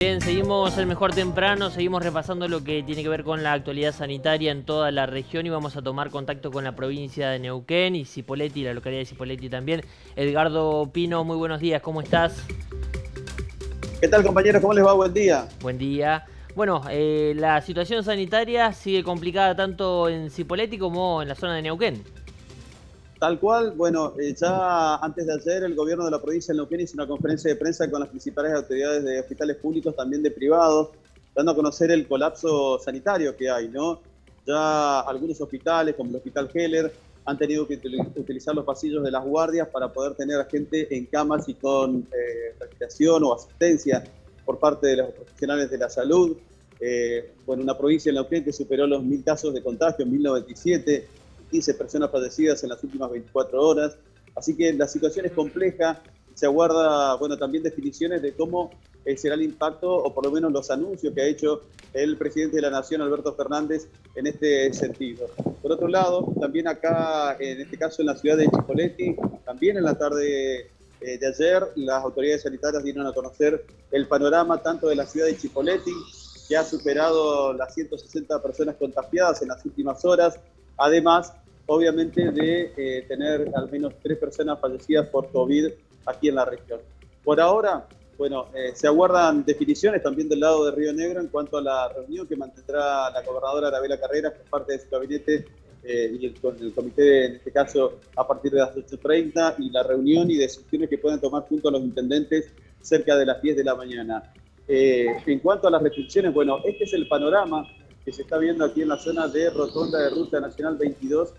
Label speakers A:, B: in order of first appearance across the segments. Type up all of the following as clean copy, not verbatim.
A: Bien, seguimos el mejor temprano, seguimos repasando lo que tiene que ver con la actualidad sanitaria en toda la región y vamos a tomar contacto con la provincia de Neuquén y Cipolletti, la localidad de Cipolletti también. Edgardo Pino, muy buenos días, ¿cómo estás?
B: ¿Qué tal, compañeros? ¿Cómo les va? Buen día.
A: Buen día. Bueno, la situación sanitaria sigue complicada tanto en Cipolletti como en la zona de Neuquén.
B: Tal cual, bueno, ya antes de ayer el gobierno de la provincia de Neuquén hizo una conferencia de prensa con las principales autoridades de hospitales públicos, también de privados, dando a conocer el colapso sanitario que hay, ¿no? Ya algunos hospitales, como el Hospital Heller, han tenido que utilizar los pasillos de las guardias para poder tener a gente en camas y con respiración o asistencia por parte de los profesionales de la salud. Bueno, una provincia en Neuquén que superó los 1000 casos de contagio en 1097, 15 personas fallecidas en las últimas 24 horas. Así que la situación es compleja. Se aguarda, bueno, también definiciones de cómo será el impacto, o por lo menos los anuncios que ha hecho el presidente de la Nación, Alberto Fernández, en este sentido. Por otro lado, también acá, en este caso en la ciudad de Cipolletti, también en la tarde de ayer, las autoridades sanitarias dieron a conocer el panorama tanto de la ciudad de Cipolletti, que ha superado las 160 personas contagiadas en las últimas horas, además, obviamente, de tener al menos 3 personas fallecidas por COVID aquí en la región. Por ahora, bueno, se aguardan definiciones también del lado de Río Negro en cuanto a la reunión que mantendrá la gobernadora Arabela Carreras por parte de su gabinete y con el comité, en este caso, a partir de las 8:30, y la reunión y decisiones que puedan tomar junto a los intendentes cerca de las 10 de la mañana. En cuanto a las restricciones, bueno, este es el panorama que se está viendo aquí en la zona de Rotonda de Ruta Nacional 22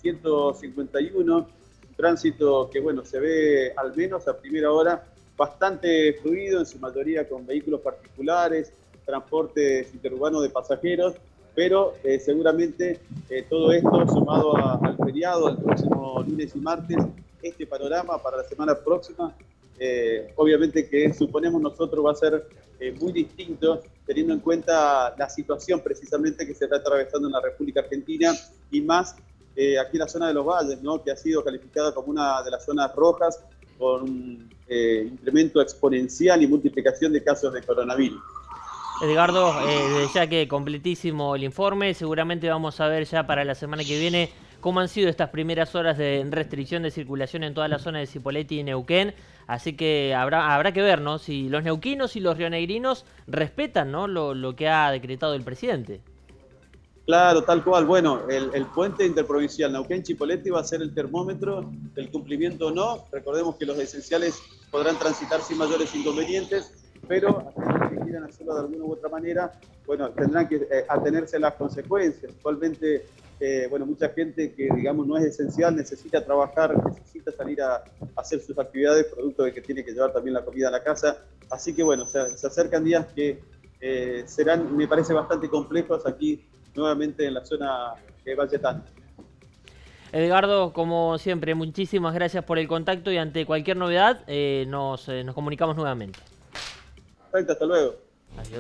B: 151, un tránsito que, bueno, se ve al menos a primera hora bastante fluido, en su mayoría con vehículos particulares, transporte interurbano de pasajeros, pero seguramente todo esto sumado al feriado, el próximo lunes y martes, este panorama para la semana próxima, obviamente que suponemos nosotros va a ser muy distinto, teniendo en cuenta la situación precisamente que se está atravesando en la República Argentina y más aquí en la zona de los valles, ¿no?, que ha sido calificada como una de las zonas rojas con un incremento exponencial y multiplicación de casos de coronavirus.
A: Edgardo, desde ya que completísimo el informe, seguramente vamos a ver ya para la semana que viene cómo han sido estas primeras horas de restricción de circulación en toda la zona de Cipolletti y Neuquén, así que habrá que ver, ¿no?, si los neuquinos y los rionegrinos respetan, ¿no?, lo que ha decretado el presidente.
B: Claro, tal cual. Bueno, el puente interprovincial Neuquén-Cipolletti va a ser el termómetro del cumplimiento o no. Recordemos que los esenciales podrán transitar sin mayores inconvenientes, pero aquellos que quieran hacerlo de alguna u otra manera, bueno, tendrán que atenerse a las consecuencias. Actualmente, bueno, mucha gente que, digamos, no es esencial, necesita trabajar, necesita salir a hacer sus actividades, producto de que tiene que llevar también la comida a la casa. Así que, bueno, se acercan días que serán, me parece, bastante complejos aquí nuevamente en la zona de Valletán.
A: Edgardo, como siempre, muchísimas gracias por el contacto y ante cualquier novedad nos comunicamos nuevamente.
B: Perfecto, hasta luego.
A: Adiós.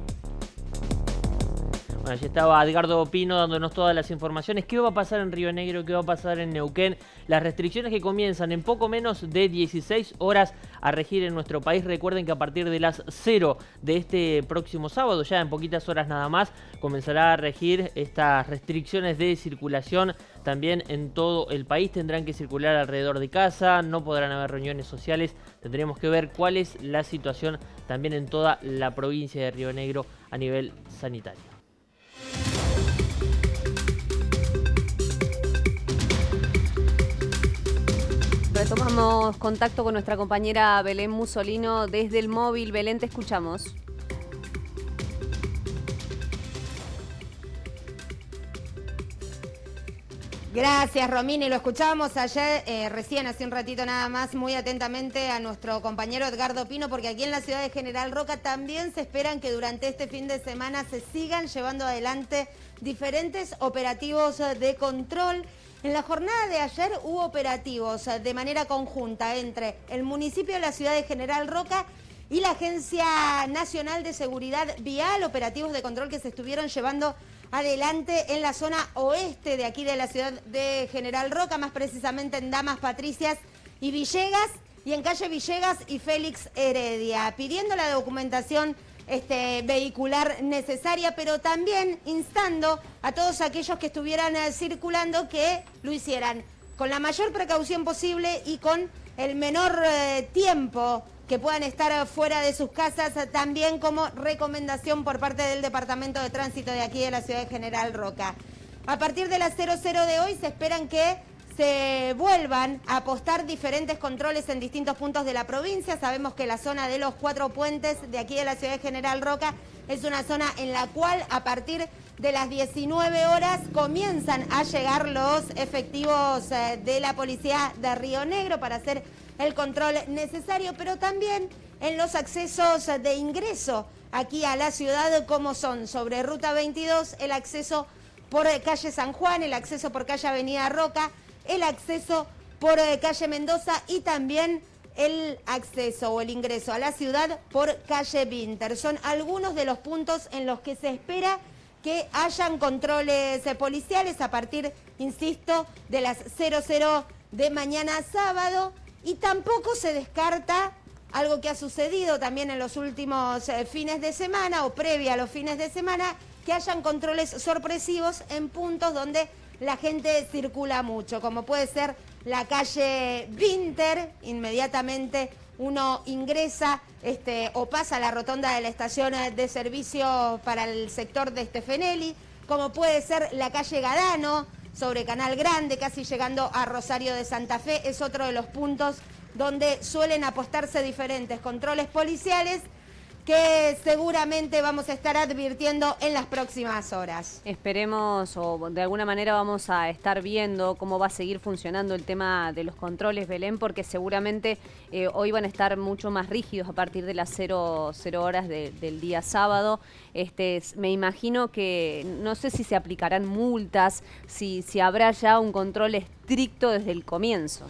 A: Bueno, allí estaba Edgardo Pino dándonos todas las informaciones. ¿Qué va a pasar en Río Negro? ¿Qué va a pasar en Neuquén? Las restricciones que comienzan en poco menos de 16 horas a regir en nuestro país. Recuerden que a partir de las 0 de este próximo sábado, ya en poquitas horas nada más, comenzará a regir estas restricciones de circulación también en todo el país. Tendrán que circular alrededor de casa, no podrán haber reuniones sociales. Tendremos que ver cuál es la situación también en toda la provincia de Río Negro a nivel sanitario.
C: Retomamos contacto con nuestra compañera Belén Musolino desde el móvil. Belén, te escuchamos.
D: Gracias, Romina. Y lo escuchábamos ayer, recién, hace un ratito nada más, muy atentamente a nuestro compañero Edgardo Pino, porque aquí en la ciudad de General Roca también se esperan que durante este fin de semana se sigan llevando adelante diferentes operativos de control. En la jornada de ayer hubo operativos de manera conjunta entre el municipio de la ciudad de General Roca y la Agencia Nacional de Seguridad Vial, operativos de control que se estuvieron llevando adelante en la zona oeste de aquí de la ciudad de General Roca, más precisamente en Damas Patricias y Villegas, y en calle Villegas y Félix Heredia, pidiendo la documentación vehicular necesaria, pero también instando a todos aquellos que estuvieran circulando que lo hicieran con la mayor precaución posible y con el menor tiempo que puedan estar fuera de sus casas, también como recomendación por parte del Departamento de Tránsito de aquí de la ciudad de General Roca. A partir de las 00 de hoy se esperan que se vuelvan a apostar diferentes controles en distintos puntos de la provincia. Sabemos que la zona de los 4 puentes de aquí de la ciudad de General Roca es una zona en la cual a partir de las 19 horas comienzan a llegar los efectivos de la policía de Río Negro para hacer el control necesario, pero también en los accesos de ingreso aquí a la ciudad, como son sobre Ruta 22, el acceso por calle San Juan, el acceso por calle Avenida Roca, el acceso por calle Mendoza y también el acceso o el ingreso a la ciudad por calle Vinter. Son algunos de los puntos en los que se espera que hayan controles policiales a partir, insisto, de las 00 de mañana sábado. Y tampoco se descarta algo que ha sucedido también en los últimos fines de semana o previa a los fines de semana, que hayan controles sorpresivos en puntos donde la gente circula mucho, como puede ser la calle Vinter. Inmediatamente uno ingresa o pasa a la rotonda de la estación de servicio para el sector de Stefanelli, como puede ser la calle Gadano, sobre Canal Grande, casi llegando a Rosario de Santa Fe. Es otro de los puntos donde suelen apostarse diferentes controles policiales que seguramente vamos a estar advirtiendo en las próximas horas.
C: Esperemos, o de alguna manera vamos a estar viendo cómo va a seguir funcionando el tema de los controles, Belén, porque seguramente hoy van a estar mucho más rígidos a partir de las 00 horas del día sábado. Me imagino que, no sé si se aplicarán multas, si habrá ya un control estricto desde el comienzo.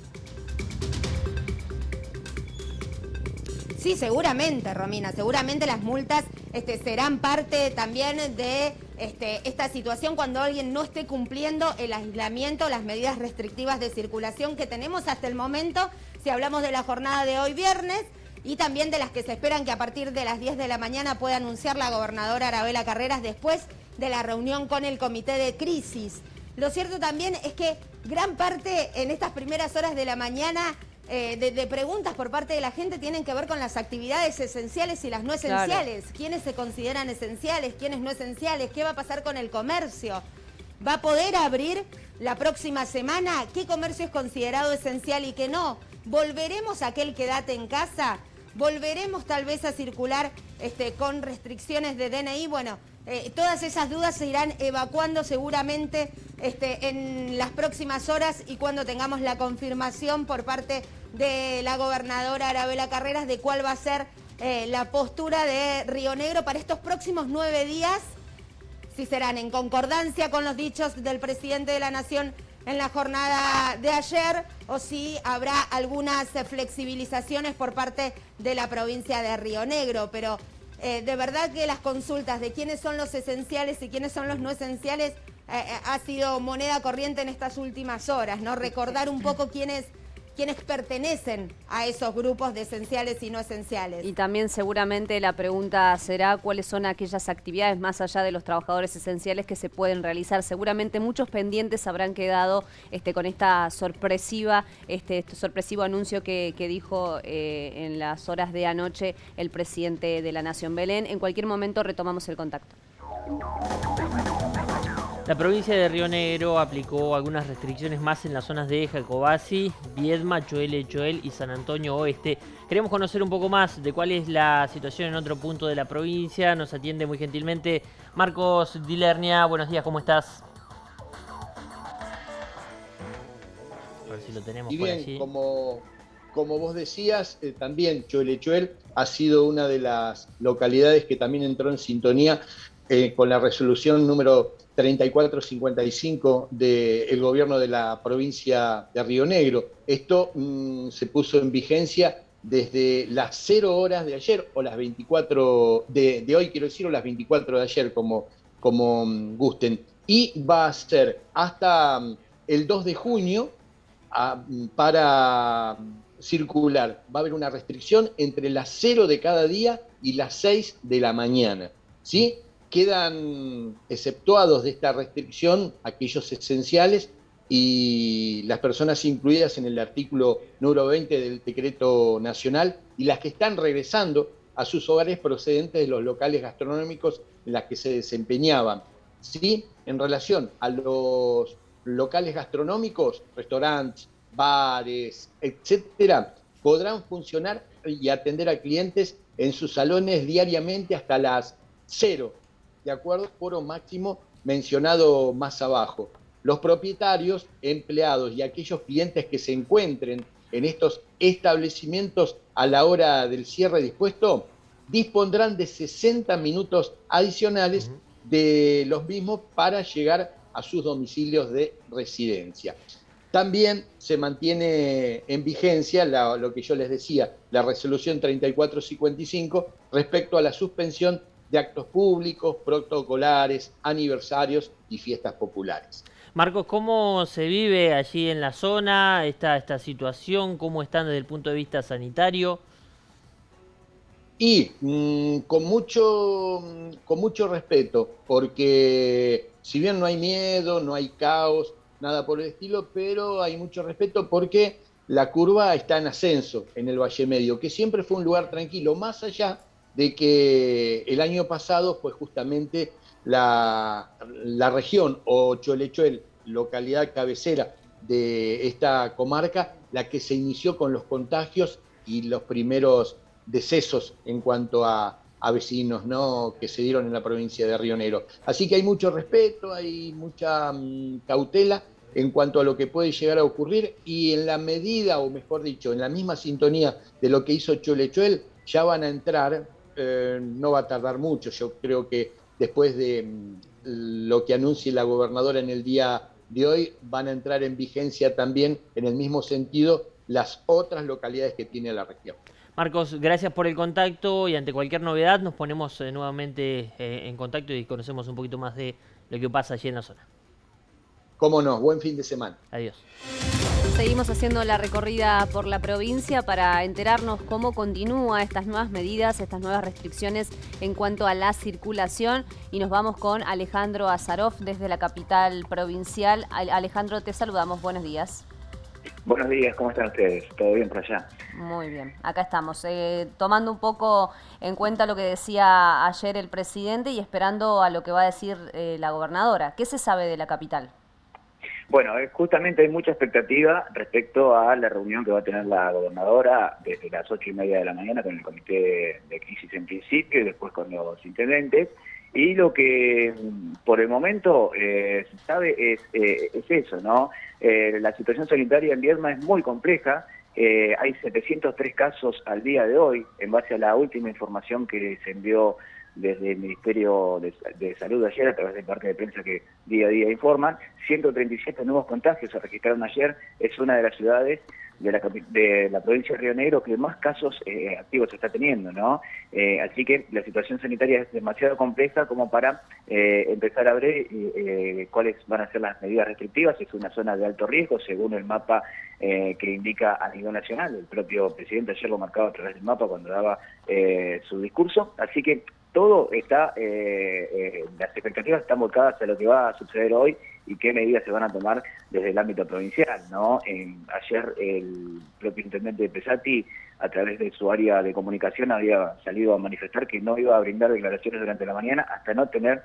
D: Sí, seguramente, Romina, seguramente las multas serán parte también de esta situación cuando alguien no esté cumpliendo el aislamiento, las medidas restrictivas de circulación que tenemos hasta el momento, si hablamos de la jornada de hoy viernes, y también de las que se esperan que a partir de las 10 de la mañana pueda anunciar la gobernadora Arabela Carreras después de la reunión con el comité de crisis. Lo cierto también es que gran parte en estas primeras horas de la mañana de preguntas por parte de la gente tienen que ver con las actividades esenciales y las no esenciales. Claro. ¿Quiénes se consideran esenciales? ¿Quiénes no esenciales? ¿Qué va a pasar con el comercio? ¿Va a poder abrir la próxima semana? ¿Qué comercio es considerado esencial y qué no? ¿Volveremos a aquel quédate en casa? ¿Volveremos tal vez a circular con restricciones de DNI? Bueno, todas esas dudas se irán evacuando seguramente en las próximas horas y cuando tengamos la confirmación por parte de la gobernadora Arabela Carreras de cuál va a ser la postura de Río Negro para estos próximos 9 días, si serán en concordancia con los dichos del presidente de la Nación en la jornada de ayer o si habrá algunas flexibilizaciones por parte de la provincia de Río Negro. Pero de verdad que las consultas de quiénes son los esenciales y quiénes son los no esenciales ha sido moneda corriente en estas últimas horas, ¿no? Recordar un poco quiénes pertenecen a esos grupos de esenciales y no esenciales.
C: Y también seguramente la pregunta será cuáles son aquellas actividades más allá de los trabajadores esenciales que se pueden realizar. Seguramente muchos pendientes habrán quedado con esta sorpresivo anuncio que dijo en las horas de anoche el presidente de la Nación. Belén, en cualquier momento retomamos el contacto.
A: La provincia de Río Negro aplicó algunas restricciones más en las zonas de Jacobasi, Viedma, Choel y San Antonio Oeste. Queremos conocer un poco más de cuál es la situación en otro punto de la provincia. Nos atiende muy gentilmente Marcos Dilernia. Buenos días, ¿cómo estás? A ver si lo tenemos
E: y
A: por
E: bien,
A: allí.
E: Como vos decías, también Choel ha sido una de las localidades que también entró en sintonía con la resolución número 3455 del gobierno de la provincia de Río Negro. Esto se puso en vigencia desde las 0 horas de ayer, o las 24 de hoy, quiero decir, o las 24 de ayer, como gusten. Y va a ser hasta el 2 de junio para circular. Va a haber una restricción entre las 0 de cada día y las 6 de la mañana, ¿sí? Quedan exceptuados de esta restricción aquellos esenciales y las personas incluidas en el artículo número 20 del decreto nacional y las que están regresando a sus hogares procedentes de los locales gastronómicos en las que se desempeñaban. ¿Sí? En relación a los locales gastronómicos, restaurantes, bares, etcétera, podrán funcionar y atender a clientes en sus salones diariamente hasta las 0, de acuerdo al foro máximo mencionado más abajo. Los propietarios, empleados y aquellos clientes que se encuentren en estos establecimientos a la hora del cierre dispuesto, dispondrán de 60 minutos adicionales de los mismos para llegar a sus domicilios de residencia. También se mantiene en vigencia lo que yo les decía, la resolución 3455 respecto a la suspensión de actos públicos, protocolares, aniversarios y fiestas populares.
A: Marcos, ¿cómo se vive allí en la zona esta situación? ¿Cómo están desde el punto de vista sanitario?
E: Y con mucho respeto, porque si bien no hay miedo, no hay caos, nada por el estilo, pero hay mucho respeto porque la curva está en ascenso en el Valle Medio, que siempre fue un lugar tranquilo, más allá de que el año pasado fue justamente la región o Cholechuel, localidad cabecera de esta comarca, la que se inició con los contagios y los primeros decesos en cuanto a vecinos, ¿no?, que se dieron en la provincia de Río Negro. Así que hay mucho respeto, hay mucha cautela en cuanto a lo que puede llegar a ocurrir y en la medida, o mejor dicho, en la misma sintonía de lo que hizo Cholechuel, ya van a entrar, no va a tardar mucho, yo creo que después de lo que anuncie la gobernadora en el día de hoy, van a entrar en vigencia también en el mismo sentido las otras localidades que tiene la región.
A: Marcos, gracias por el contacto y ante cualquier novedad nos ponemos nuevamente en contacto y conocemos un poquito más de lo que pasa allí en la zona.
E: Cómo no, buen fin de semana.
A: Adiós.
C: Seguimos haciendo la recorrida por la provincia para enterarnos cómo continúan estas nuevas medidas, estas nuevas restricciones en cuanto a la circulación. Y nos vamos con Alejandro Azarov desde la capital provincial. Alejandro, te saludamos. Buenos días.
F: Buenos días, ¿cómo están ustedes? ¿Todo bien por allá?
C: Muy bien, acá estamos. Tomando un poco en cuenta lo que decía ayer el presidente y esperando a lo que va a decir la gobernadora. ¿Qué se sabe de la capital?
F: Bueno, justamente hay mucha expectativa respecto a la reunión que va a tener la gobernadora desde las 8:30 de la mañana con el comité de crisis en principio y después con los intendentes. Y lo que por el momento se sabe es eso, ¿no? La situación sanitaria en Viedma es muy compleja. Hay 703 casos al día de hoy, en base a la última información que se envió desde el Ministerio de Salud ayer, a través del parte de prensa que día a día informan. 137 nuevos contagios se registraron ayer. Es una de las ciudades de la provincia de Río Negro que más casos activos está teniendo, ¿no? Así que la situación sanitaria es demasiado compleja como para empezar a ver cuáles van a ser las medidas restrictivas. Es una zona de alto riesgo, según el mapa que indica a nivel nacional. El propio presidente ayer lo marcaba a través del mapa cuando daba su discurso. Así que todo está, las expectativas están volcadas a lo que va a suceder hoy y qué medidas se van a tomar desde el ámbito provincial, ¿no? Ayer el propio intendente de Pesati, a través de su área de comunicación, había salido a manifestar que no iba a brindar declaraciones durante la mañana hasta no tener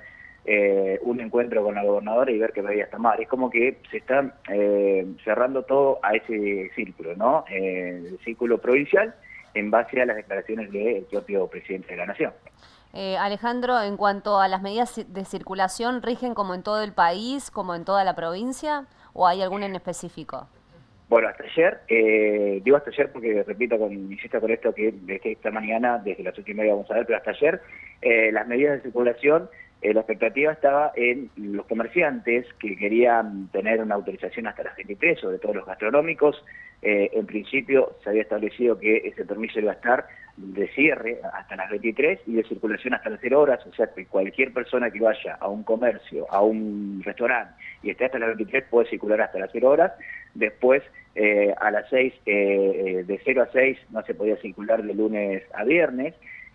F: un encuentro con la gobernadora y ver qué medidas tomar. Es como que se está cerrando todo a ese círculo, ¿no? El círculo provincial en base a las declaraciones del propio presidente de la Nación.
C: Alejandro, en cuanto a las medidas de circulación, ¿rigen como en todo el país, como en toda la provincia, o hay alguna en específico?
F: Bueno, hasta ayer, digo hasta ayer porque repito, insisto con esto que desde esta mañana, desde las 8:30 vamos a ver, pero hasta ayer las medidas de circulación, la expectativa estaba en los comerciantes que querían tener una autorización hasta las 23, sobre todo los gastronómicos. En principio se había establecido que ese permiso iba a estar de cierre hasta las 23 y de circulación hasta las 0 horas, o sea que cualquier persona que vaya a un comercio, a un restaurante y esté hasta las 23 puede circular hasta las 0 horas. Después a las 6, de 0 a 6 no se podía circular de lunes a viernes.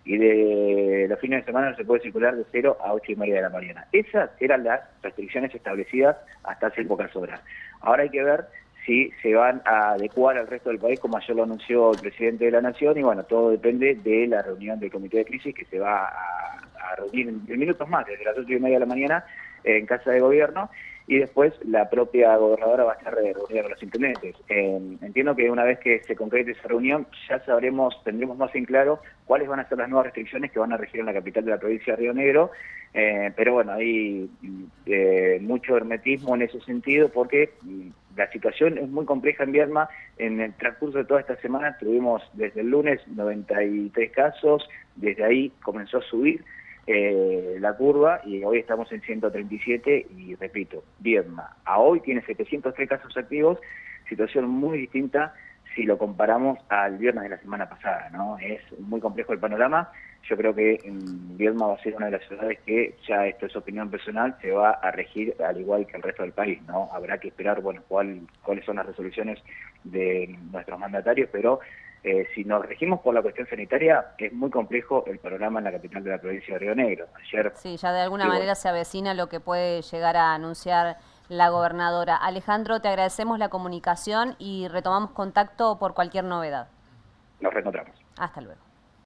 F: y de los fines de semana no se puede circular de 0 a 8:30 de la mañana. Esas eran las restricciones establecidas hasta hace pocas horas. Ahora hay que ver si se van a adecuar al resto del país, como ayer lo anunció el presidente de la Nación, y bueno, todo depende de la reunión del Comité de Crisis que se va a reunir en minutos más, desde las 8:30 de la mañana en Casa de Gobierno, y después la propia gobernadora va a estar reunida con los intendentes. Entiendo que una vez que se concrete esa reunión, ya tendremos más en claro cuáles van a ser las nuevas restricciones que van a regir en la capital de la provincia de Río Negro, pero bueno, hay mucho hermetismo en ese sentido porque la situación es muy compleja en Viedma. En el transcurso de toda esta semana tuvimos desde el lunes 93 casos, desde ahí comenzó a subir la curva y hoy estamos en 137 y repito, Viedma a hoy tiene 703 casos activos, situación muy distinta si lo comparamos al viernes de la semana pasada, ¿no? Es muy complejo el panorama. Yo creo que Viedma va a ser una de las ciudades que, ya esto es opinión personal, se va a regir al igual que el resto del país, ¿no? Habrá que esperar, bueno, cuáles son las resoluciones de nuestros mandatarios, pero si nos regimos por la cuestión sanitaria, es muy complejo el panorama en la capital de la provincia de Río Negro. Ayer,
C: sí, ya de alguna manera se avecina lo que puede llegar a anunciar la gobernadora. Alejandro, te agradecemos la comunicación y retomamos contacto por cualquier novedad.
F: nos reencontramos.
C: Hasta luego.